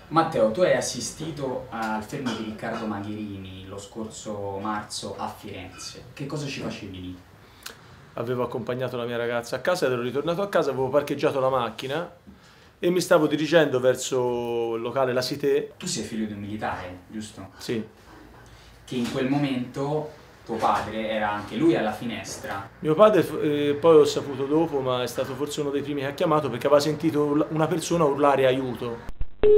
Matteo, tu hai assistito al fermo di Riccardo Magherini lo scorso marzo a Firenze. Che cosa ci facevi lì? Avevo accompagnato la mia ragazza a casa ed ero ritornato a casa, avevo parcheggiato la macchina e mi stavo dirigendo verso il locale La Cité. Tu sei figlio di un militare, giusto? Sì. Che in quel momento tuo padre era anche lui alla finestra. Mio padre, poi ho saputo dopo, ma è stato forse uno dei primi che ha chiamato perché aveva sentito una persona urlare aiuto.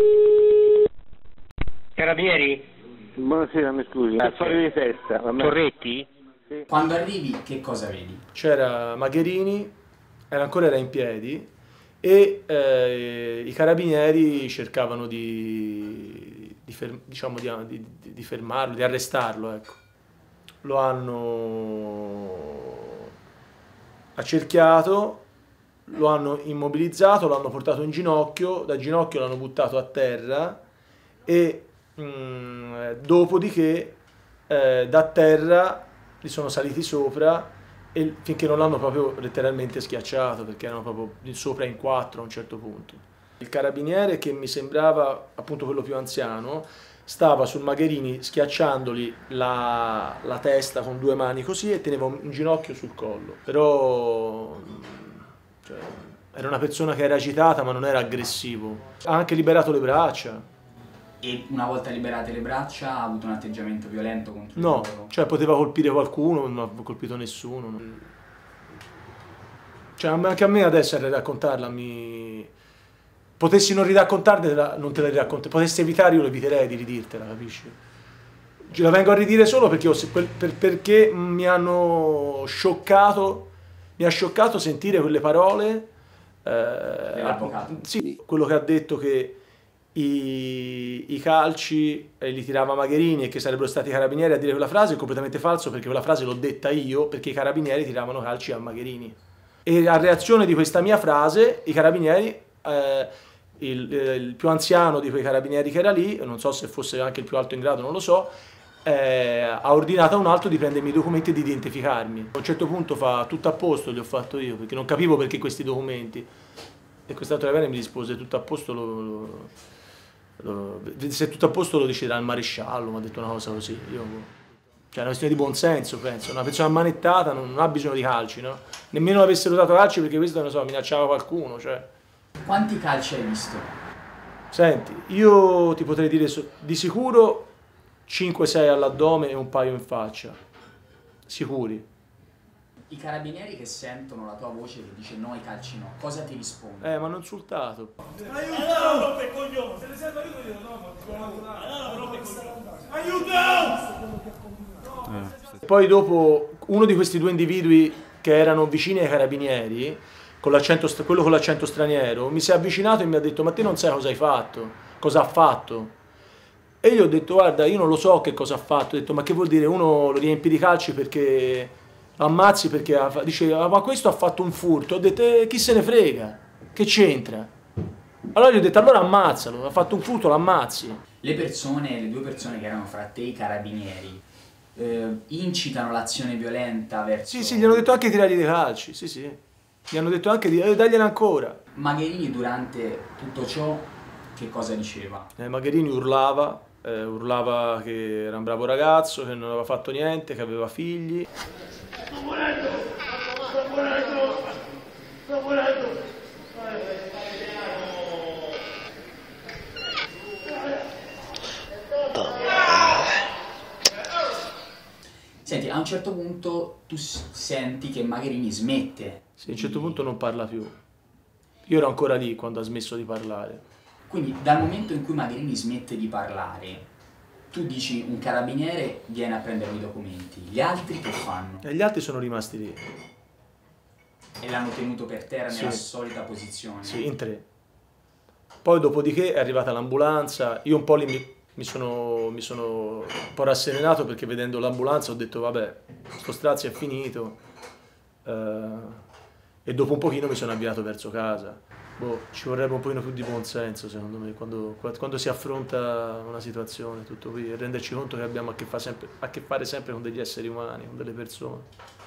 Carabinieri? Buonasera, mi scusi, per fare di festa. Torretti? Sì. Quando arrivi, che cosa vedi? C'era Magherini, era in piedi e i carabinieri cercavano di fermarlo, di arrestarlo, ecco. Lo hanno accerchiato, lo hanno immobilizzato, lo hanno portato in ginocchio, da ginocchio l'hanno buttato a terra e dopodiché da terra gli sono saliti sopra e finché non l'hanno proprio letteralmente schiacciato, perché erano proprio sopra in quattro a un certo punto. Il carabiniere, che mi sembrava appunto quello più anziano, stava sul Magherini schiacciandogli la testa con due mani così e teneva un ginocchio sul collo. Però cioè, era una persona che era agitata ma non era aggressivo. Ha anche liberato le braccia. E una volta liberate le braccia ha avuto un atteggiamento violento contro di No, loro? cioè poteva colpire qualcuno, non ha colpito nessuno. Cioè anche a me adesso a raccontarla potessi non riraccontartela, non te la racconto. Potessi evitare, io lo eviterei di ridirtela, capisci? Ce la vengo a ridire solo perché, perché mi hanno scioccato, mi ha scioccato sentire quelle parole. Dell'avvocato? Sì, quello che ha detto che i calci li tirava Magherini e che sarebbero stati i carabinieri a dire quella frase è completamente falso, perché quella frase l'ho detta io, perché i carabinieri tiravano calci a Magherini. E a reazione di questa mia frase i carabinieri, il più anziano di quei carabinieri che era lì, non so se fosse anche il più alto in grado, non lo so, ha ordinato a un altro di prendermi i documenti e di identificarmi. A un certo punto fa: tutto a posto, li ho fatto io, perché non capivo perché questi documenti. E quest'altro carabiniere mi rispose: tutto a posto, se tutto a posto lo deciderà il maresciallo. Mi ha detto una cosa così. Cioè è una questione di buonsenso, penso. Una persona ammanettata non ha bisogno di calci, no? Nemmeno avessero dato calci, perché questo, non so, minacciava qualcuno, cioè. Quanti calci hai visto? Senti, io ti potrei dire di sicuro 5-6 all'addome e un paio in faccia. Sicuri. I carabinieri che sentono la tua voce che dice no ai calci no, cosa ti risponde? Mi hanno insultato. Aiuto! Se ne serve aiuto io aiuto! Poi dopo uno di questi due individui che erano vicini ai carabinieri, quello con l'accento straniero, mi si è avvicinato e mi ha detto: ma te non sai cosa hai fatto? Cosa ha fatto? E io ho detto: guarda, io non lo so che cosa ha fatto. Ho detto: ma che vuol dire? Uno lo riempi di calci perché lo ammazzi, perché dice: ma questo ha fatto un furto. Ho detto: chi se ne frega? Che c'entra? Allora gli ho detto: allora ammazzalo, ha fatto un furto, lo ammazzi. Le due persone che erano fra te e i carabinieri, incitano l'azione violenta verso... Sì, gli hanno detto anche di tirargli dei calci, sì. Gli hanno detto anche di dargliene ancora. Magherini durante tutto ciò che cosa diceva? Magherini urlava che era un bravo ragazzo, che non aveva fatto niente, che aveva figli. Sto morendo! Sto morendo! Sto morendo! Senti, a un certo punto tu senti che Magherini smette. Sì, a un certo punto non parla più. Io ero ancora lì quando ha smesso di parlare. Quindi dal momento in cui Magherini smette di parlare, tu dici un carabiniere viene a prendere i documenti, gli altri che fanno? E gli altri sono rimasti lì. E l'hanno tenuto per terra nella Sì. solita posizione? Sì, in 3. Poi dopodiché è arrivata l'ambulanza, io un po' lì mi sono un po' rasserenato, perché vedendo l'ambulanza ho detto: vabbè, sto strazio è finito, e dopo un pochino mi sono avviato verso casa. Ci vorrebbe un pochino più di buonsenso, secondo me, quando si affronta una situazione tutto qui, e renderci conto che abbiamo a che fare sempre con degli esseri umani, con delle persone.